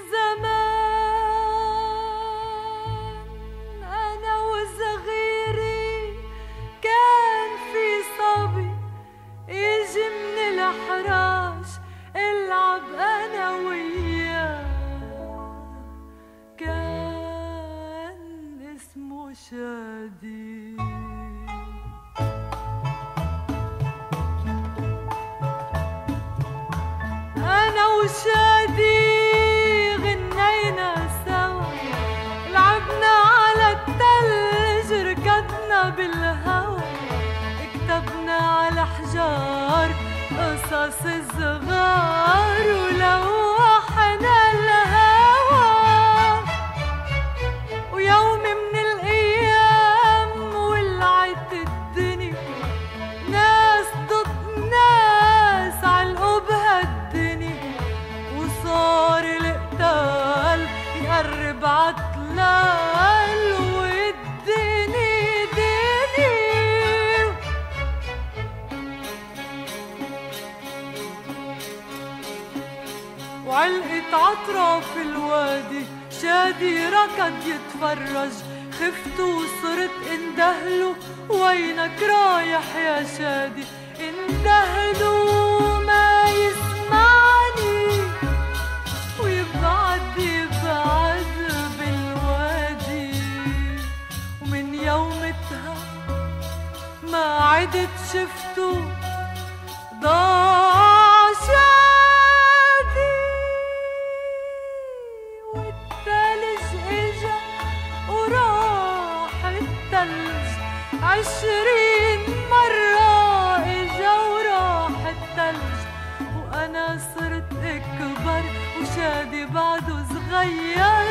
زمان أنا وصغيري كان في صبي يجي من الحراش العب أنا وياه، كان اسمه شادي. أنا وشادي غنينا سوا، لعبنا على التلج، ركضنا بالهوا، كتبنا على حجار قصص الصغار ولوحنا الهوا. ويوم من الأيام ولعت الدنيا، ناس ضد ناس علقوا بهالدنيا، وصار القتال يقرب عطلال والدني دني. وعلقت عطرة في الوادي، شادي ركض يتفرج، خفت وصرت اندهله، وينك رايح يا شادي؟ اندهله ما يسمعني، ويبعد يبعد بالوادي. ومن يومتها ما عدت شفته، ضاع شادي. والتلج اجا وراح التلج، 20 مرة اجا وراح التلج. وأنا صرت أكبر وشادي بعده صغير،